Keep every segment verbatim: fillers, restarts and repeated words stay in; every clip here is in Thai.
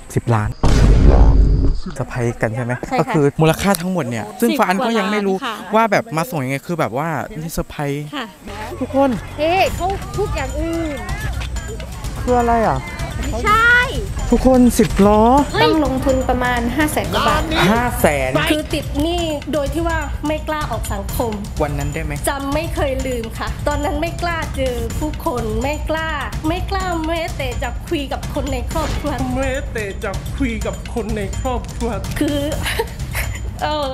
สิบล้านจะไพกันใช่ไหมก็คือมูลค่าทั้งหมดเนี่ยซึ่งฟ้าอันก็ยังไม่รู้ว่าแบบมาส่งยังไงคือแบบว่านี่เซอร์ไพรส์ทุกคนเฮ้เขาพูดอย่างอื่นคืออะไรอ่ะไม่ใช่ทุกคนสิบล้อต้องลงทุนประมาณห้าแสนกว่าบาทห้าแสนคือติดหนี้โดยที่ว่าไม่กล้าออกสังคมวันนั้นได้ไหมจำไม่เคยลืมค่ะตอนนั้นไม่กล้าเจอผู้คนไม่กล้าไม่กล้าแม้แต่จะคุยกับคนในครอบครัวแม้แต่จะคุยกับคนในครอบครัวคือเออ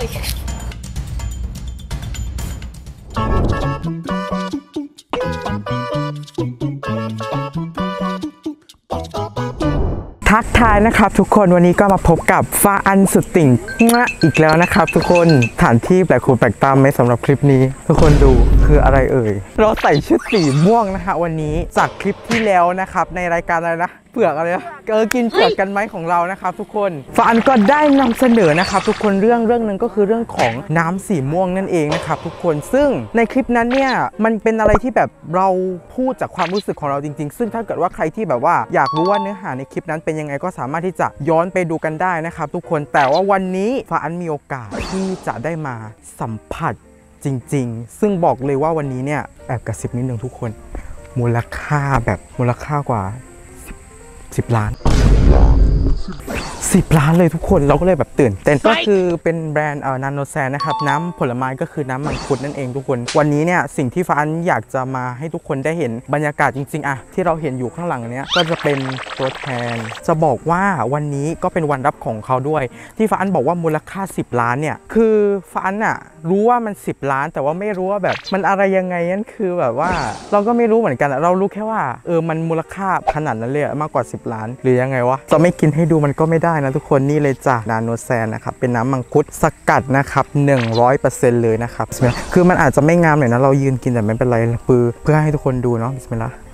ทักทายนะครับทุกคนวันนี้ก็มาพบกับฟ้าอันสุดติ่งอีกแล้วนะครับทุกคนสถานที่แปลกหูแปลกตาไหมสำหรับคลิปนี้ทุกคนดูคืออะไรเอ่ยเราใส่ชุดสีม่วงนะฮะวันนี้จากคลิปที่แล้วนะครับในรายการอะไรนะเปลือกอะไรนะเออกินเปลือกกันไหมของเรานะครับทุกคนฟ้าอันก็ได้นำเสนอนะครับทุกคนเรื่องเรื่องหนึ่งก็คือเรื่องของน้ำสีม่วงนั่นเองนะครับทุกคนซึ่งในคลิปนั้นเนี่ยมันเป็นอะไรที่แบบเราพูดจากความรู้สึกของเราจริงๆซึ่งถ้าเกิดว่าใครที่แบบว่าอยากรู้ว่าเนื้อหาในคลิปนั้นเป็นยังไงก็สามารถที่จะย้อนไปดูกันได้นะครับทุกคนแต่ว่าวันนี้ฟ้าอันมีโอกาสที่จะได้มาสัมผัสจริงๆซึ่งบอกเลยว่าวันนี้เนี่ยแอบกระซิบนิดนึงทุกคนมูลค่าแบบมูลค่ากว่าสิบล้านสิบล้านเลยทุกคนเราก็เลยแบบตื่นเต้นก็คือเป็นแบรนด์เอ่อนาโนแซนนะครับน้ำผลไม้ก็คือน้ำมังคุดนั่นเองทุกคนวันนี้เนี่ยสิ่งที่ฟ้าอันอยากจะมาให้ทุกคนได้เห็นบรรยากาศจริงๆอะที่เราเห็นอยู่ข้างหลังเนี้ยก็จะเป็นตัวแทนจะบอกว่าวันนี้ก็เป็นวันรับของเขาด้วยที่ฟ้าอันบอกว่ามูลค่าสิบล้านเนี่ยคือฟ้าอันอะรู้ว่ามันสิบล้านแต่ว่าไม่รู้ว่าแบบมันอะไรยังไงนั่นคือแบบว่าเราก็ไม่รู้เหมือนกันเรารู้แค่ว่าเออมันมูลค่าขนาดนั้นเลยมากกว่าสิบล้านหรือยังไงวะจะไม่กินให้ดูมันก็ไม่ได้นะทุกคนนี่เลยจ้ะนาโนแซนนะครับเป็นน้ำมังคุดสกัดนะครับ หนึ่งร้อยเปอร์เซ็นต์ เลยนะครับคือมันอาจจะไม่งามหน่อยนะเรายืนกินแต่ไม่เป็นไรเพื่อเพื่อให้ทุกคนดูเนาะบิสมิลลาห์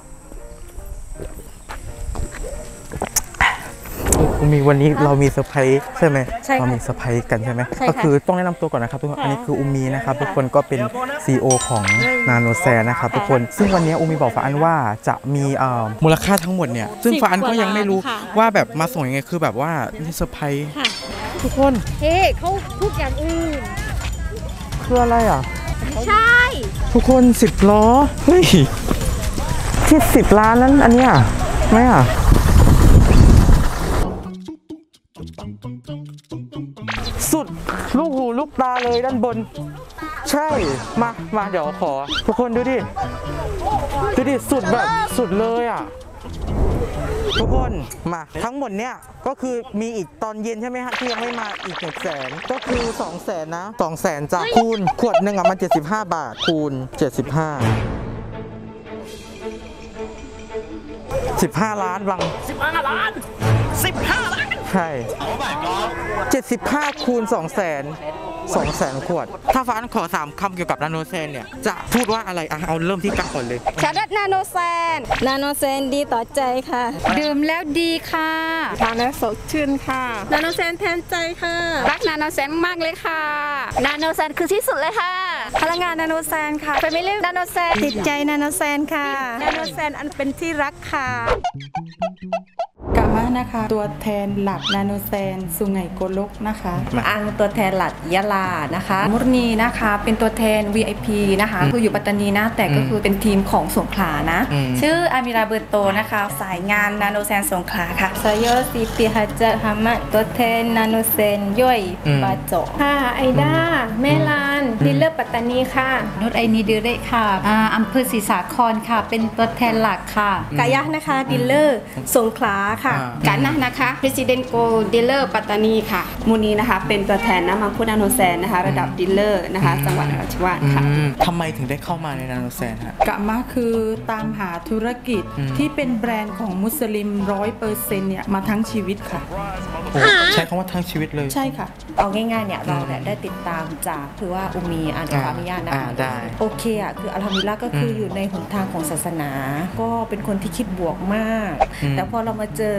มีวันนี้เรามีเซอร์ไพรส์ใช่ไหมเรามีเซอร์ไพรส์กันใช่ไหมก็คือต้องแนะนำตัวก่อนนะครับทุกคนอันนี้คืออุมีนะครับทุกคนก็เป็น ซี อี โอ ของนาโนแซนนะครับทุกคนซึ่งวันนี้อุมีบอกฟ้าอันว่าจะมีมูลค่าทั้งหมดเนี่ยซึ่งฟ้าอันก็ยังไม่รู้ว่าแบบมาส่งยังไงคือแบบว่านี่เซอร์ไพรส์ทุกคนเฮ้เขาพูดอย่างอื่นคืออะไรอ่ะไม่ใช่ทุกคนสิบล้อเฮ้ยที่สิบล้านนั้นอันนี้อ่ะไม่อ่ะสุดลูกหูลูกตาเลยด้านบนใช่มามาเดี๋ยวขอทุกคนดูดิดูดิสุดแบบสุดเลยอ่ะทุกคนมาทั้งหมดเนี้ยก็คือมีอีกตอนเย็นใช่ไหมฮะที่ยังไม่มาอีกหนึ่งแสนก็คือสองแสนนะสองแสนจากคูณขวดหนึ่งอ่ะมันเจ็ดสิบห้าบาทคูณเจ็ดสิบห้าสิบห้าล้านบังสิบห้าล้านสิบห้าล้านใช่เจ็ดสิบห้าคูณสองแสนสองแสนขวดถ้าฟ้าขอสามคำเกี่ยวกับนาโนแซนเนี่ยจะพูดว่าอะไรอ่ะเอาเริ่มที่กั๊กก่อนเลยชาดัดนาโนแซนนาโนแซนดีต่อใจค่ะดื่มแล้วดีค่ะทานแล้วสดชื่นค่ะนาโนแซนแทนใจค่ะรักนาโนแซนมากเลยค่ะนาโนแซนคือที่สุดเลยค่ะพลังงานนาโนแซนค่ะเป็นไม่เล่นนาโนแซนติดใจนาโนแซนค่ะนาโนแซนอันเป็นที่รักค่ะกามานะคะตัวแทนหลักนาโนแซนสุไหงโกลกนะคะอังตัวแทนหลักยะลานะคะมุรนีนะคะเป็นตัวแทน วี ไอ พี นะคะคืออยู่ปัตตานีนะแต่ก็คือเป็นทีมของสงขลานะชื่ออามิราเบอร์โตนะคะสายงานนาโนแซนสงขลาค่ะซายอซีติฮัจฮามัดตัวแทนนาโนแซนย่อยบาโจค่ะไอด้าแม่ลานดีลเลอร์ปัตตานีค่ะนุชไอนีเดเรค่ะอำเภอศรีสาครค่ะเป็นตัวแทนหลักค่ะกายะนะคะดีลเลอร์สงขลาค่ะกันนะนะคะ President Go Dealer ปัตตานีค่ะมูนีนะคะเป็นตัวแทนน้ำมังคุดนาโนแซนนะคะระดับดีลเลอร์นะคะจังหวัดนราธิวาสค่ะทำไมถึงได้เข้ามาในนาโนแซนฮะกะมาคือตามหาธุรกิจที่เป็นแบรนด์ของมุสลิมร้อยเปอร์เซ็นต์เนี่ยมาทั้งชีวิตค่ะใช้คำว่าทั้งชีวิตเลยใช่ค่ะเอาง่ายๆเนี่ยเราเนี่ยได้ติดตามจากคือว่าอุมีอ่านขออนุญาตนะคะโอเคอ่ะคืออัลฮัมดุลิลละห์ก็คืออยู่ในหนทางของศาสนาก็เป็นคนที่คิดบวกมากแต่พอเรามาเจอ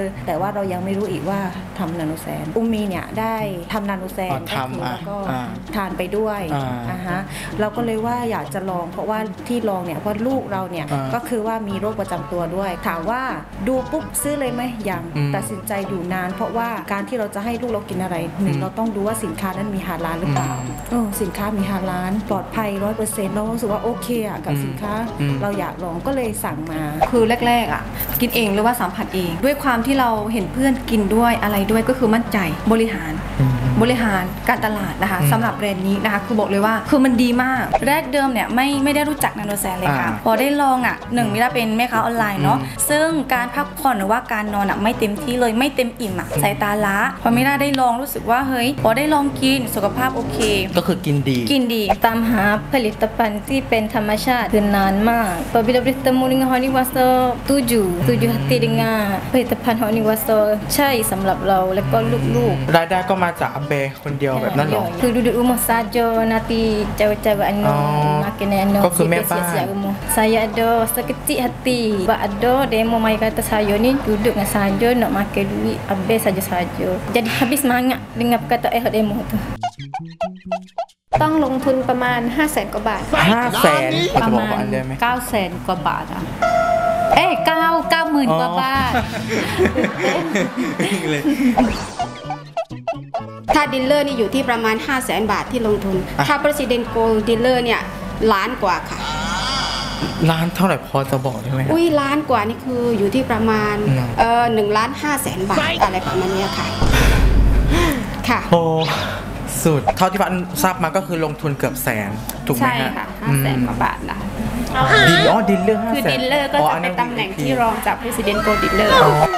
แต่ว่าเรายังไม่รู้อีกว่าทำนาโนแซนอุ้มมีเนี่ยได้ทำนาโนแซนอ๋อทำแล้วก็อ่าทานไปด้วยอ่านะฮะเราก็เลยว่าอยากจะลองเพราะว่าที่ลองเนี่ยเพราะลูกเราเนี่ยอ่าก็คือว่ามีโรคประจำตัวด้วยถามว่าดูปุ๊บซื้อเลยไหมยังอืมตัดสินใจอยู่นาน เพราะว่าการที่เราจะให้ลูกเรากินอะไรหนึ่งเราต้องดูว่าสินค้านั้นมีฮาลาลหรือเปล่าเออสินค้ามีฮาลาลปลอดภัยร้อยเปอร์เซ็นต์เรารู้สึกว่าโอเคอะกับสินค้าอืมเราอยากลองก็เลยสั่งมา คือแรกๆอ่ะกินเองหรือว่าสัมผัสเอง ด้วยความที่เราเห็นเพื่อนกินด้วยอะไรด้วยก็คือมั่นใจบริหาร บริหารการตลาดนะคะสำหรับแบรนด์นี้นะคะคือบอกเลยว่าคือมันดีมากแรกเดิมเนี่ยไม่ไม่ได้รู้จักนาโนแซนเลยค่ะอ่าพอได้ลองอ่ะหนึ่งมิราเป็นแม่ค้าออนไลน์เนาะซึ่งการพักผ่อนหรือว่าการนอนอ่ะไม่เต็มที่เลยไม่เต็มอิ่มอ่ะสายตาล้าพอมิราได้ลองรู้สึกว่าเฮ้ยพอได้ลองกินสุขภาพโอเคก็คือกินดีกินดีตามหาผลิตภัณฑ์ที่เป็นธรรมชาติคือนานมาก Apabila bertemu dengan Honey Water tuju tuju hati dengan ผลิตภัณฑ์ Honey Water ใช่สำหรับเราและก็ลูกๆรายได้ก็มาจากอาเบคนเดียวแบบนั้นเหรอคือduduk rumah saja nanti cewek-cewek anu Oh. makan anu ก็คือแม่บ้าน siap-siap rumah. Saya ada sekecil hati. Sebab ada demo mai kata saya ni duduk dengan saja nak makan duit habis saja-saja. Jadi habis semangat dengan perkataan eh demo tu. ต้องลงทุนประมาณ ห้าแสน กว่าบาทห้าแสนพอปจะระบอกมาว่าณอันได้ไหมเก้าแสน กว่าบาทอ่ะ เอ้ยเก้า เก้าหมื่น กว่าบาทเลยถ้าดีลเลอร์นี่อยู่ที่ประมาณ ห้าแสน บาทที่ลงทุนอ่ะถ้า President Gold Dealer เนี่ยล้านกว่าค่ะร้านเท่าไหร่พอจะบอกได้ไหมครับอุ้ยล้านกว่านี่คืออยู่ที่ประมาณอืมเอ่อหนึ่งล้านห้าแสนบาทอะไรประมาณเนี้ยค่ะ ค่ะโอ้สุดเท่าที่พันทราบมาก็คือลงทุนเกือบแสนถูกไหมใช่ฮะค่ะ ห้าแสน กว่าบาทนะดีอ๋อดิลเลอร์ห้าแสนคือดีลเลอร์ก็จะเป็นตำแหน่งที่รองจาก President Gold Dealer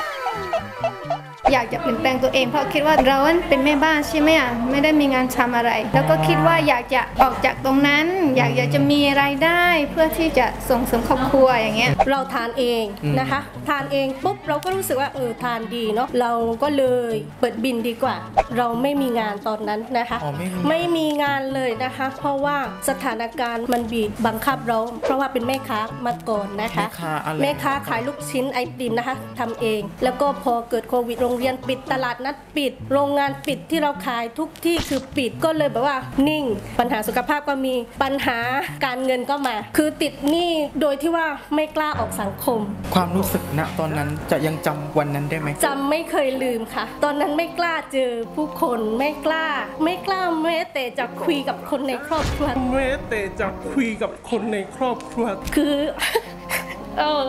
อยากจะเปลี่ยนแปลงตัวเองเพราะคิดว่าเราเป็นแม่บ้านใช่ไหมอ่ะไม่ได้มีงานทำอะไร แล้วก็คิดว่าอยากจะออกจากตรงนั้น อยากอยากจะมีรายได้เพื่อที่จะส่งเสริมครอบครัวอย่างเงี้ยเราทานเองนะคะ ทานเองปุ๊บเราก็รู้สึกว่าเออทานดีเนาะเราก็เลยเปิดบินดีกว่า เราไม่มีงานตอนนั้นนะคะอ๋อไม่มีไม่มีงานเลยนะคะ เพราะว่าสถานการณ์มันบีบบังคับเรา เพราะว่าเป็นแม่ค้ามาก่อนนะคะแม่ค้าอะไรแม่ค้าขายลูกชิ้นไอติมนะคะทำเอง แล้วก็พอเกิดโควิดโรงเรียนปิดตลาดนัดปิด โรงงานปิดที่เราขายทุกที่คือปิดก็เลยแบบว่านิ่ง ปัญหาสุขภาพก็มีปัญหาการเงินก็มา คือติดหนี้โดยที่ว่าไม่กล้าออกสังคมความรู้สึกณตอนนั้นจะยังจำวันนั้นได้ไหมจำไม่เคยลืมค่ะ ตอนนั้นไม่กล้าเจอผู้คนไม่กล้า ไม่กล้าแม้แต่จะคุยกับคนในครอบครัวแม้แต่จะคุยกับคนในครอบครัวคือ เออ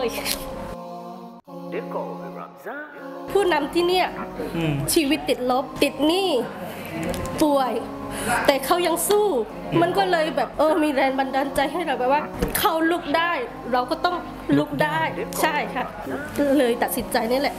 ผู้นำที่เนี่ยอืมชีวิตติดลบติดหนี้ป่วย แต่เขายังสู้ มันก็เลยแบบเออมีแรงบันดาลใจให้เราแบบว่าเขาลุกได้ เราก็ต้องลุกได้ใช่ค่ะ เลยตัดสินใจนี่แหละ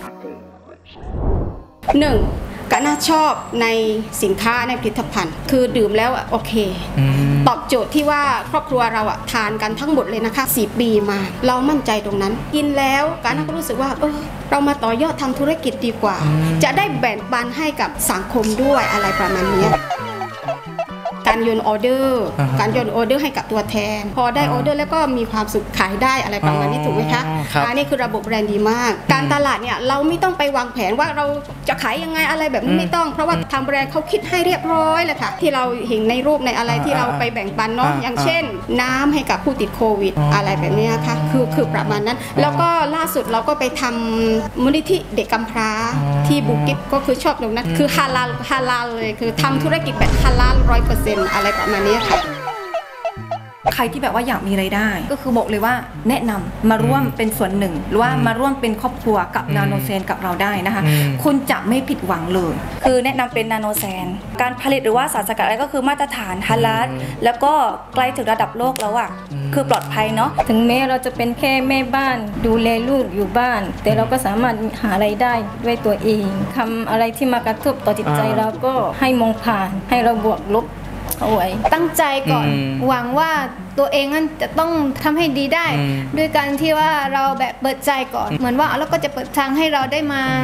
หนึ่งก็น่าชอบในสินค้าในผลิตภัณฑ์ คือดื่มแล้วอะโอเคอืมตอบโจทย์ที่ว่าครอบครัวเราอะทานกันทั้งหมดเลยนะคะสี่ปีมา เรามั่นใจตรงนั้น กินแล้วการก็รู้สึกว่าเออเรามาต่อยอดทำธุรกิจดีกว่า จะได้แบ่งปันให้กับสังคมด้วยอะไรประมาณนี้ การโยนออเดอร์อ่าฮะการโยนออเดอร์ให้กับตัวแทน พอได้ออเดอร์แล้วก็มีความสุขขายได้อะไรประมาณนี้อ๋อถูกไหมคะครับอันนี้คือระบบแบรนด์ดีมาก การตลาดเนี่ยเราไม่ต้องไปวางแผนว่าเราจะขายยังไงอะไรแบบนี้ไม่ต้อง เพราะว่าทางแบรนด์เขาคิดให้เรียบร้อยเลยค่ะ ที่เราเห็นในรูปในอะไรที่เราไปแบ่งปันเนาะอ่าอย่างเช่น น้ำให้กับผู้ติดโควิดอ๋อออะไรแบบนี้ค่ะคือคือประมาณนั้น แล้วก็ล่าสุดเราก็ไปทำมูลนิธิเด็กกำพร้าอ๋อที่บุกิฟก็คือชอบตรงนั้น คือฮาลาลฮาลาลเลยคือทำธุรกิจแบบฮาลาลร้อยเปอร์เซ็นต์อะไรประมาณนี้ค่ะใครที่แบบว่าอยากมีไรายได้ ก็คือบอกเลยว่าแนะนำมาร่วมเป็นส่วนหนึ่ง หรือว่ามาร่วมเป็นครอบครัวกับนาโนแซนกับเราได้นะคะอืมคุณจะไม่ผิดหวังเลย คือแนะนำเป็นนาโนแซนการผลิตหรือว่าสารสกัดอะไรก็คือมาตรฐานฮาลาลแล้วก็ใกล้ถึงระดับโลกแล้วอ่ะคือปลอดภัยเนาะถึงแม้เราจะเป็นแค่แม่บ้านดูแลลูกอยู่บ้าน แต่เราก็สามารถหาไรายได้ด้วยตัวเองทำอะไรที่มากระทบต่อจิตใจอ่าเราก็ให้มองผ่านให้เราบวกลบเอาไว้ตั้งใจก่อนอืมหวังว่าตัวเองนั้นจะต้องทำให้ดีได้อืมด้วยการที่ว่าเราแบบเปิดใจก่อน เหมือนว่าเราก็จะเปิดทางให้เราได้มาเจ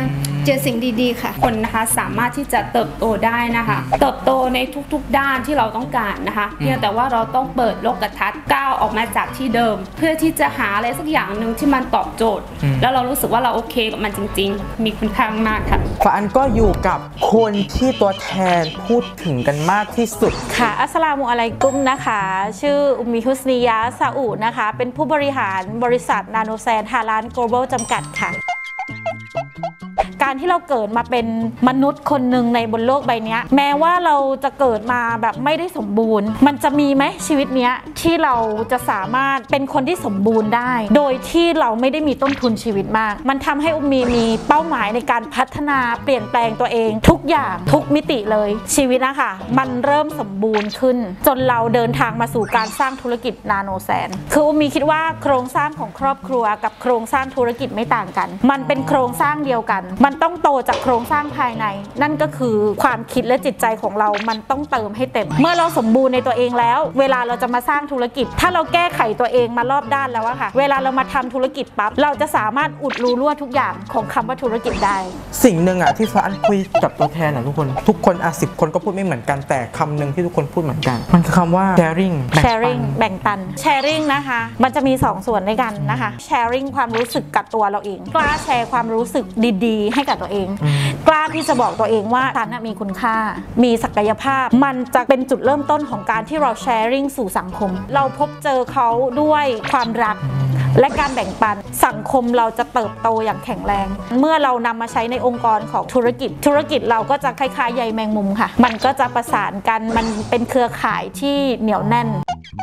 เจอสิ่งดีๆค่ะคนนะคะสามารถที่จะเติบโตได้นะคะเติบโตในทุกๆด้านที่เราต้องการนะคะเพียงแต่ว่าเราต้องเปิดโลกทัศน์ก้าวออกมาจากที่เดิมเพื่อที่จะหาอะไรสักอย่างหนึ่งที่มันตอบโจทย์แล้วเรารู้สึกว่าเราโอเคกับมันจริงๆมีคุณค่ามากค่ะฟ้าอันก็อยู่กับคนที่ตัวแทนพูดถึงกันมากที่สุดค่ะอัสสลามุอะลัยกุมนะคะชื่ออุมมีฮุสนียะซาอูนะคะเป็นผู้บริหารบริษัทนาโนแซนฮาลาล Global จำกัดค่ะการที่เราเกิดมาเป็นมนุษย์คนหนึ่งในบนโลกใบนี้แม้ว่าเราจะเกิดมาแบบไม่ได้สมบูรณ์มันจะมีไหมชีวิตเนี้ยที่เราจะสามารถเป็นคนที่สมบูรณ์ได้โดยที่เราไม่ได้มีต้นทุนชีวิตมากมันทำให้อุมมีมีเป้าหมายในการพัฒนาเปลี่ยนแปลงตัวเองทุกอย่างทุกมิติเลยชีวิตนะคะมันเริ่มสมบูรณ์ขึ้นจนเราเดินทางมาสู่การสร้างธุรกิจนาโนแซนคืออุมมีคิดว่าโครงสร้างของครอบครัวกับโครงสร้างธุรกิจไม่ต่างกันมันเป็นโครงสร้างเดียวกันมันต้องโตจากโครงสร้างภายในนั่นก็คือความคิดและจิตใจของเรามันต้องเติมให้เต็มเมื่อเราสมบูรณ์ในตัวเองแล้วเวลาเราจะมาสร้างธุรกิจถ้าเราแก้ไขตัวเองมารอบด้านแล้วอะค่ะเวลาเรามาทำธุรกิจปั๊บเราจะสามารถอุดรูรั่วทุกอย่างของคำว่าธุรกิจได้สิ่งหนึ่งอะที่ฟ้าอันคุยกับตัวแทนอะทุกคนทุกคนอะสิบคนก็พูดไม่เหมือนกันแต่คำหนึ่งที่ทุกคนพูดเหมือนกันมันคือคำว่า sharing sharing แบ่งปัน sharing นะคะมันจะมีสองส่วนด้วยกันนะคะ sharing ความรู้สึกกับตัวเราเองกล้าแชร์ความรู้สึกดีๆให้กับตัวเองกล้าที่จะบอกตัวเองว่าฉันมีคุณค่ามีศักยภาพมันจะเป็นจุดเริ่มต้นของการที่เราแชร์ริ่งสู่สังคมเราพบเจอเขาด้วยความรักและการแบ่งปันสังคมเราจะเติบโตอย่างแข็งแรงเมื่อเรานำมาใช้ในองค์กรของธุรกิจธุรกิจเราก็จะคล้ายๆใยแมงมุมค่ะมันก็จะประสานกันมันเป็นเครือข่ายที่เหนียวแน่น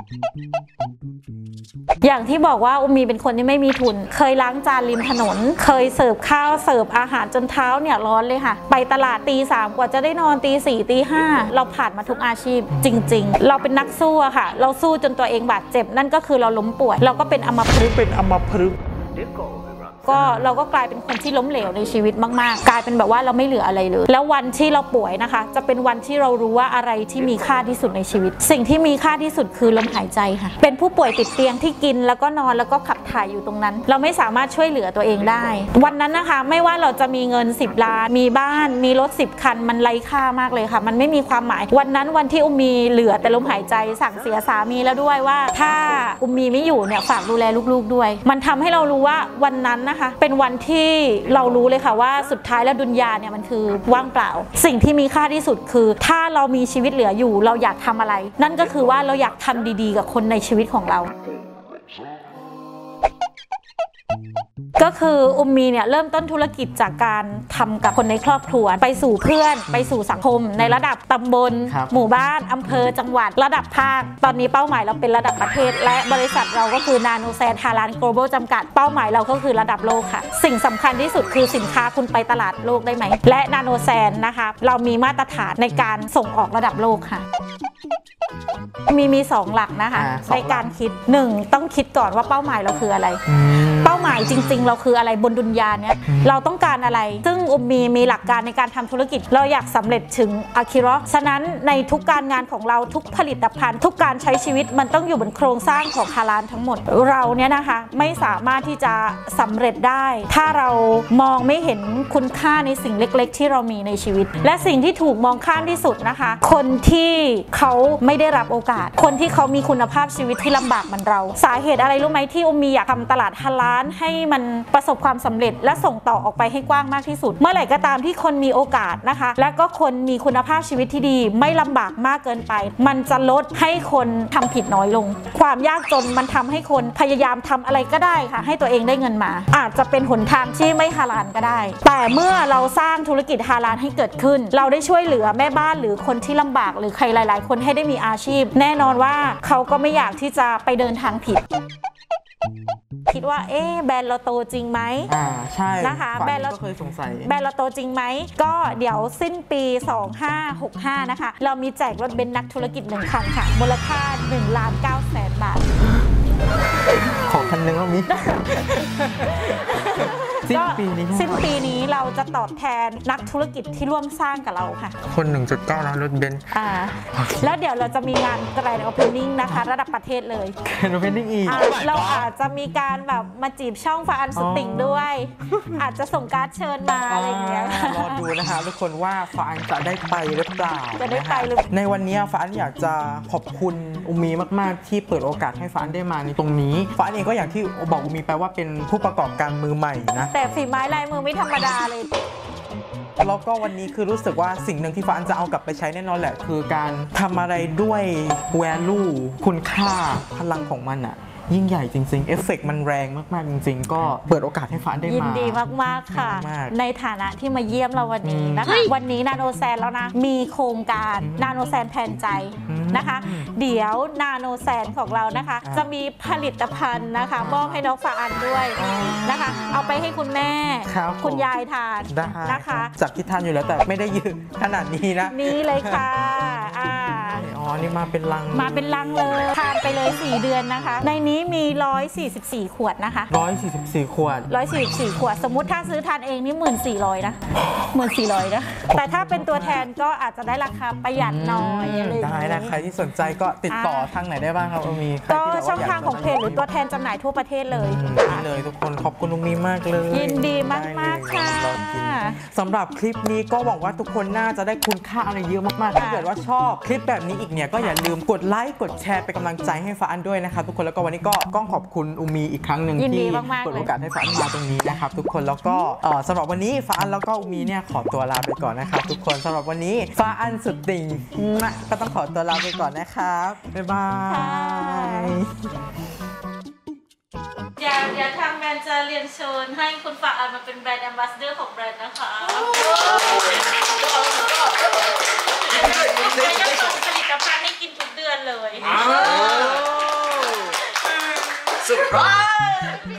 อย่างที่บอกว่าอุมมีเป็นคนที่ไม่มีทุนเคยล้างจานริมถนนเคยเสิร์ฟข้าวเสิร์ฟอาหารจนเท้าเนี่ยร้อนเลยค่ะไปตลาดตีสามกว่าจะได้นอนตีสี่ตีห้าเราผ่านมาทุกอาชีพจริงๆเราเป็นนักสู้อะค่ะเราสู้จนตัวเองบาดเจ็บนั่นก็คือเราล้มป่วยเราก็เป็นอัมพฤกษ์เป็นอัมพฤกษ์ก็เราก็กลายเป็นคนที่ล้มเหลวในชีวิตมากๆกลายเป็นแบบว่าเราไม่เหลืออะไรเลยแล้ววันที่เราป่วยนะคะจะเป็นวันที่เรารู้ว่าอะไรที่มีค่าที่สุดในชีวิตสิ่งที่มีค่าที่สุดคือลมหายใจค่ะเป็นผู้ป่วยติดเตียงที่กินแล้วก็นอนแล้วก็ขับถ่ายอยู่ตรงนั้นเราไม่สามารถช่วยเหลือตัวเองได้วันนั้นนะคะไม่ว่าเราจะมีเงินสิบล้านมีบ้านมีรถสิบคันมันไร้ค่ามากเลยค่ะมันไม่มีความหมายวันนั้นวันที่อุมมีเหลือแต่ลมหายใจสั่งเสียสามีแล้วด้วยว่าถ้าอุมมีไม่อยู่เนี่ยฝากดูแลลูกๆด้วยมันทำให้เรารู้ว่าวันนั้นเป็นวันที่เรารู้เลยค่ะว่าสุดท้ายแล้วดุนยาเนี่ยมันคือว่างเปล่าสิ่งที่มีค่าที่สุดคือถ้าเรามีชีวิตเหลืออยู่เราอยากทำอะไรนั่นก็คือว่าเราอยากทำดีๆกับคนในชีวิตของเราก็คืออุมมีเนี่ยเริ่มต้นธุรกิจจากการทำกับคนในครอบครัวไปสู่เพื่อนไปสู่สังคมในระดับตำบลหมู่บ้านอำเภอจังหวัดระดับภาคตอนนี้เป้าหมายเราเป็นระดับประเทศและบริษัทเราก็คือนาโนแซนฮาลาล Global จำกัดเป้าหมายเราก็คือระดับโลกค่ะสิ่งสำคัญที่สุดคือสินค้าคุณไปตลาดโลกได้ไหมและนาโนแซนนะคะเรามีมาตรฐานในการส่งออกระดับโลกค่ะมีมีสองหลักนะคะในการคิดหนึ่งต้องคิดก่อนว่าเป้าหมายเราคืออะไรเป้าหมายจริงๆเราคืออะไรบนดุนยาเนี้ยเราต้องการอะไรซึ่งอุมมีมีหลักการในการทำธุรกิจเราอยากสำเร็จถึงอาคิเราะห์ฉะนั้นในทุกการงานของเราทุกผลิตภัณฑ์ทุกการใช้ชีวิตมันต้องอยู่บนโครงสร้างของฮาลาลทั้งหมดเราเนี้ยนะคะไม่สามารถที่จะสำเร็จได้ถ้าเรามองไม่เห็นคุณค่าในสิ่งเล็กๆที่เรามีในชีวิตและสิ่งที่ถูกมองข้ามที่สุดนะคะคนที่เขาไม่ได้รับโอกาสคนที่เขามีคุณภาพชีวิตที่ลำบากเหมือนเราสาเหตุอะไรรู้ไหมที่อุมมีอยากทำตลาดฮาลาลให้มันประสบความสำเร็จและส่งต่อออกไปให้กว้างมากที่สุดเมื่อไหร่ก็ตามที่คนมีโอกาสนะคะและก็คนมีคุณภาพชีวิตที่ดีไม่ลำบากมากเกินไปมันจะลดให้คนทำผิดน้อยลงความยากจนมันทำให้คนพยายามทำอะไรก็ได้ค่ะให้ตัวเองได้เงินมาอาจจะเป็นหนทางที่ไม่ฮาลาลก็ได้แต่เมื่อเราสร้างธุรกิจฮาลาลให้เกิดขึ้นเราได้ช่วยเหลือแม่บ้านหรือคนที่ลำบากหรือใครหลายๆคนให้ได้มีอาชีพแน่นอนว่าเขาก็ไม่อยากที่จะไปเดินทางผิดคิดว่าเอ๊ะแบรนด์เราโตจริงไหมอ่าใช่นะคะแบรนด์เราเคยสงสัยแบรนด์เราโตจริงไหมก็เดี๋ยวสิ้นปีสองพันห้าร้อยหกสิบห้านะคะเรามีแจกรถเบนซ์นักธุรกิจหนึ่งคันค่ะมูลค่าหนึ่งล้านเก้าแสนบาทขอคันนึงก็มีสิ้นปีนี้สิ้นปีนี้เราจะตอบแทนนักธุรกิจที่ร่วมสร้างกับเราค่ะคน หนึ่งจุดเก้า ล้านรถเบนซ์อ่าแล้วเดี๋ยวเราจะมีงานแกรนด์โอเพนนิ่งนะคะระดับประเทศเลยแกรนด์โอเพนนิ่งอีกเราอาจจะมีการแบบมาจีบช่องฟ้าอันสติงด้วย อาจจะส่งการ์ดเชิญมาอะไรอย่างเงี้ยรอดูนะคะทุกคนว่าฟ้าอันจะได้ไปหรือเปล่าจะได้ไปหรือในวันนี้ฟ้าอันอยากจะขอบคุณอุมีมากๆที่เปิดโอกาสให้ฟ้าอันได้มาในตรงนี้ฟ้าอันเองก็อย่างที่บอกอุมีไปว่าเป็นผู้ประกอบการมือใหม่นะแต่ฝีไม้ลายมือไม่ธรรมดาเลยแล้วก็วันนี้คือรู้สึกว่าสิ่งหนึ่งที่ฟ้าอันจะเอากลับไปใช้แน่นอนแหละคือการทำอะไรด้วย value คุณค่าพลังของมันอะยิ่งใหญ่จริงๆเอฟเฟกต์มันแรงมากๆจริงๆก็เปิดโอกาสให้ฟ้าได้มายินดีมากๆค่ะในฐานะที่มาเยี่ยมเราวันนี้นะคะวันนี้นาโนแซนแล้วนะมีโครงการนาโนแซนแทนใจนะคะเดี๋ยวนาโนแซนของเรานะคะจะมีผลิตภัณฑ์นะคะมอบให้น้องฟ้าอันด้วยนะคะเอาไปให้คุณแม่คุณยายทานนะคะจากที่ทานอยู่แล้วแต่ไม่ได้ยืนขนาดนี้นะนี่เลยค่ะอ่าอ๋อนี่มาเป็นลังมาเป็นลังเลยทานไปเลยสี่เดือนนะคะในนี้มีหนึ่งร้อยสี่สิบสี่ขวดนะคะหนึ่งร้อยสี่สิบสี่ขวดหนึ่งร้อยสี่สิบสี่ขวดสมมุติถ้าซื้อทานเองนี่หนึ่งพันสี่ร้อยนะหนึ่งพันสี่ร้อยนะแต่ถ้าเป็นตัวแทนก็อาจจะได้ราคาประหยัดน้อยอะไรได้นะใครที่สนใจก็ติดต่อทางไหนได้บ้างครับมีก็ช่องทางของเพจหรือตัวแทนจำหน่ายทั่วประเทศเลยนี่เลยทุกคนขอบคุณลุงมีมากเลยยินดีมากๆค่ะสำหรับคลิปนี้ก็หวังว่าทุกคนน่าจะได้คุณค่าอะไรเยอะมากๆถ้าเกิดว่าชอบคลิปแบบนี้อีกเนี่ยก็อย่าลืมกดไลค์กดแชร์เป็นกำลังใจให้ฟ้าอันด้วยนะครับทุกคนแล้วก็วันนี้ก็ก้องขอบคุณอุมีอีกครั้งหนึ่งที่เปิดโอกาสให้ฟ้าอันมาตรงนี้นะครับทุกคนแล้วก็สำหรับวันนี้ฟ้าอันแล้วก็อุมีเนี่ยขอตัวลาไปก่อนนะครับทุกคนสำหรับวันนี้ฟ้าอันสุดติ่งก็ต้องขอตัวลาไปก่อนนะครับบ๊ายบายเดี๋ยวเดี๋ยวทางแบรนด์จะเรียนเชิญให้คุณฟ้าอันมาเป็นแบรนด์แอมบาสเดอร์ของแบรนด์นะคะจะส่งผลิตภัณฑ์ให้กินทุกเดือนเลยเซอร์ไพรส์